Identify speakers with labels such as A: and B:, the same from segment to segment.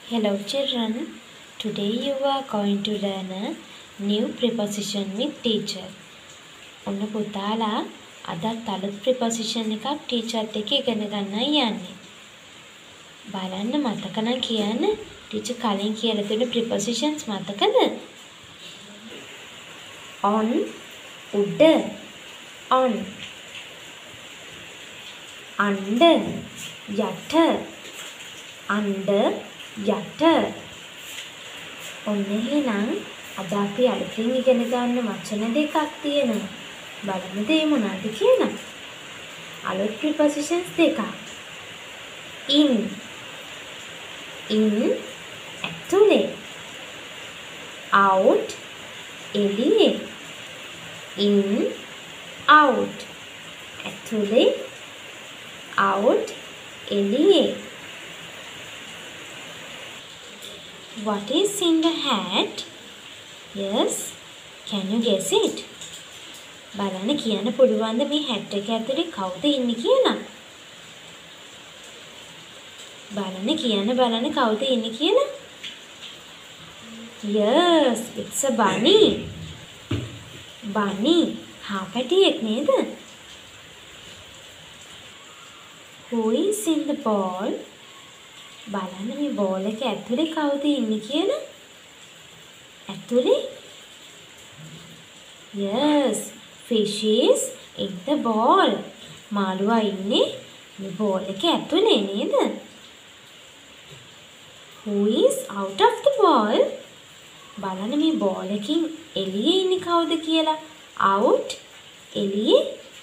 A: Hello children, today you are going to learn a new preposition with teacher. ඔන්න පුතාලා අදත් අලුත් preposition එකක් ටීචර්ත් එක්ක ඉගෙන ගන්නයි යන්නේ. බලන්න මතක නම් කියන්න ටීචර් කලින් කියලා දුන්න prepositions මතකද? on උඩ on under යට under යට ඔන්න එහෙනම් අද අපි අලුතින් ඉගෙන ගන්න වචන දෙකක් තියෙනවා. බලමුද ඒ මොනවද කියලා? අලුත් prepositions දෙකක්. in ඇතුලේ out එළියේ in out ඇතුලේ out එළියේ. What is in the hat? Yes, can you guess it? බලන්න කියන්න පුළුවන්ද මේ hat එක ඇතුලේ කවුද ඉන්නේ කියලා? බලන්න කවුද ඉන්නේ කියලා? Yes, it's a bunny. Bunny, හාපටියෙක් නේද? Who is in the ball? බලන්න මේ බෝල් එක ඇතුලේ කවුද ඉන්නේ කියලා? ඇතුලේ? Yes, fish is in the ball. මාළුවා ඉන්නේ මේ බෝල් එක ඇතුලේ නේද? Who is out of the ball? බලන්න මේ බෝල් එකකින් එළියේ ඉන්නේ කවුද කියලා? Out එළියේ?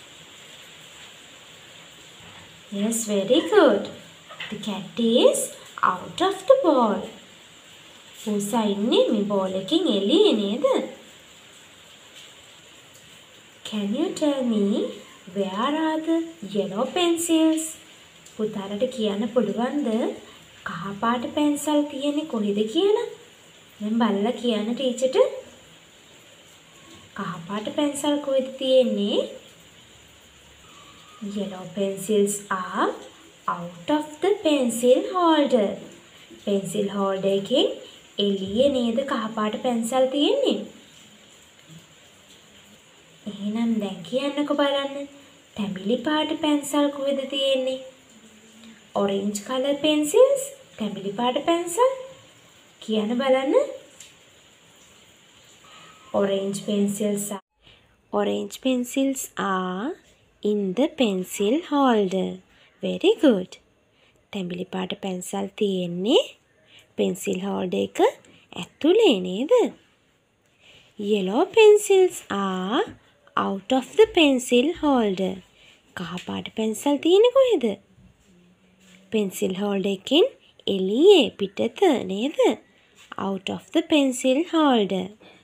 A: Yes, very good. The cat is out of the ball. පූසා ඉන්නේ මේ බෝල් එකකින් එළියේ නේද? Can you tell me where are the yellow pencils? පුතාලට කියන්න පුළුවන්ද කහ පාට පෙන්සල් තියෙන්නේ කොහෙද කියලා? දැන් බලලා කියන්න ටීචර්ට. කහ පාට පෙන්සල් කොහෙද තියෙන්නේ? Yellow pencils are out of the pencil holder. pencil holder එකෙන් එළියේ නේද කහපාට පෙන්සල් තියෙන්නේ? එහෙනම් දැන් කියන්නකෝ බලන්න. තැඹිලි පාට පෙන්සල් කොහෙද තියෙන්නේ? orange color pencils, තැඹිලි පාට පෙන්සල් කියන්න බලන්න. orange pencils are in the pencil holder. Very good. තැඹිලි පාට පෙන්සල් තියෙන්නේ pencil holder එක ඇතුලේ නේද? Yellow pencils are out of the pencil holder. කහ පාට පෙන්සල් තියෙන්නේ කොහෙද? pencil holder එකෙන් එළියේ පිටත නේද? out of the pencil holder.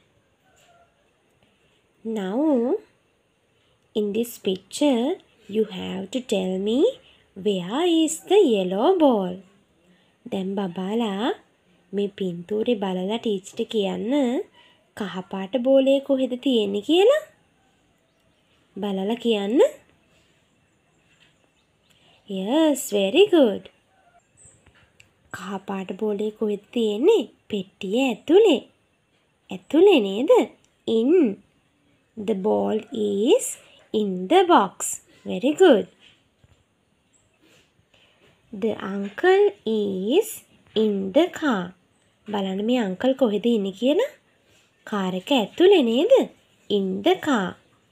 A: Now in this picture you have to tell me where is the yellow ball? දැන් බබාලා මේ පින්තූරේ බලලා ටීචර්ට කියන්න කහ පාට බෝලේ කොහෙද තියෙන්නේ කියලා. බලලා කියන්න. Yes, very good. කහ පාට බෝලේ කොහෙද තියෙන්නේ? පෙට්ටිය ඇතුලේ. ඇතුලේ නේද? In. The ball is in the box. Very good. The uncle is in the car. බලන්න මේ අංකල් කොහෙද ඉන්නේ කියලා? කාර් එක ඇතුලේ නේද? In the car.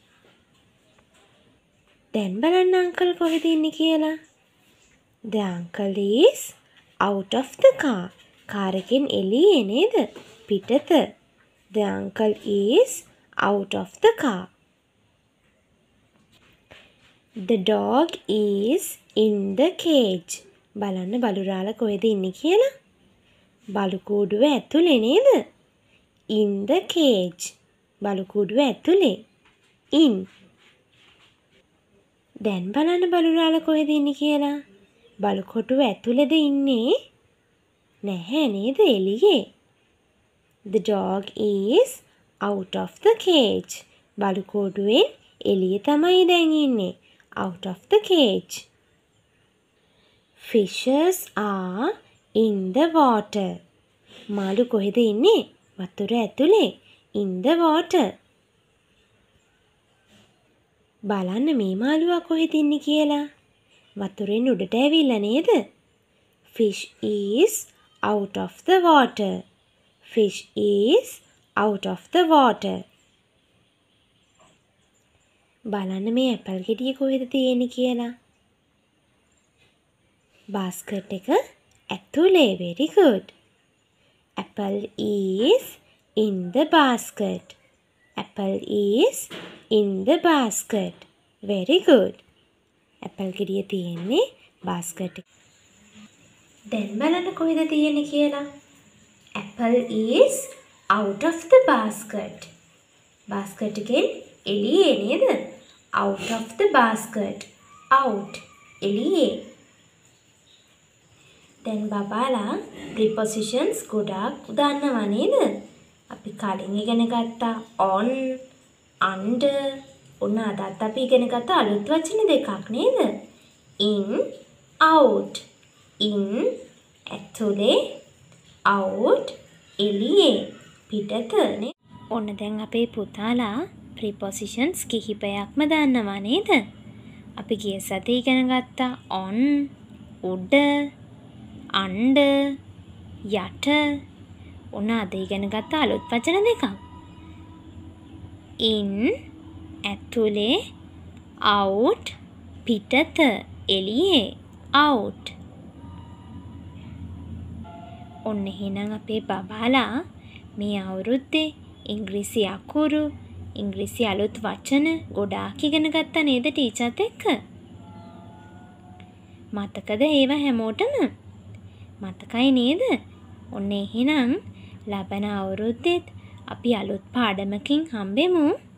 A: දැන් බලන්න අංකල් කොහෙද ඉන්නේ කියලා? The uncle is out of the car. Car එකෙන් එළියේ නේද? පිටත. The uncle is out of the car. The dog is in the cage. බලන්න බලුරාලා කොහෙද ඉන්නේ කියලා? බලු කූඩුව ඇතුලේ නේද? In the cage. බලු කූඩුව ඇතුලේ. In. දැන් බලන්න බලුරාලා කොහෙද ඉන්නේ කියලා? බලු කොටුව ඇතුලේද ඉන්නේ? නැහැ නේද එළියේ. The dog is out of the cage. බලු කූඩුවෙන් එළියේ තමයි දැන් ඉන්නේ. Out of the cage. Fishes are in the water. මාළු කොහෙද ඉන්නේ? වතුර ඇතුලේ. in the water. බලන්න මේ මාළුවා කොහෙද ඉන්නේ කියලා. වතුරෙන් උඩට ඇවිල්ලා නේද? Fish is out of the water. Fish is out of the water. බලන්න මේ ඇපල් ගෙඩිය කොහෙද තියෙන්නේ කියලා. basket එක ඇතුලේ. very good. apple is in the basket. apple is in the basket. very good. Apple ගෙඩිය තියෙන්නේ basket එක. දැන් බලන්න කොහෙද තියෙන්නේ කියලා. apple is out of the basket. basket එකෙන් එළියේ නේද? out of the basket. out එළියේ. දැන් බබාලා prepositions ගොඩාක් දන්නවා නේද? අපි කලින් ඉගෙන ගත්තා on, under. ඔන්න අදත් අපි ඉගෙන ගත්ත අලුත් වචන දෙකක් නේද? in, out. in ඇතුලේ, out එළියේ, පිටත නේ. ඔන්න දැන් අපේ පුතාලා prepositions කිහිපයක්ම දන්නවා නේද? අපි ගිය සතියේ ඉගෙන ගත්තා on, උඩ, under, යට. ඔන්න අද ඉගෙන ගත්ත අලුත් වචන දෙකක්. in ඇතුලේ, out පිටත, එළියේ, out. ඔන්න එහෙනම් අපේ බබාලා මේ අවුරුද්දේ ඉංග්‍රීසි අකුරු, ඉංග්‍රීසි අලුත් වචන ගොඩාක් ඉගෙන ගත්තා නේද ටීචර්ත් එක්ක? මතකද ඒවා හැමෝටම? මතකයි නේද? ඔන්න එහෙනම් ලබන අවුරුද්දෙත් අපි අලුත් පාඩමකින් හම්බෙමු.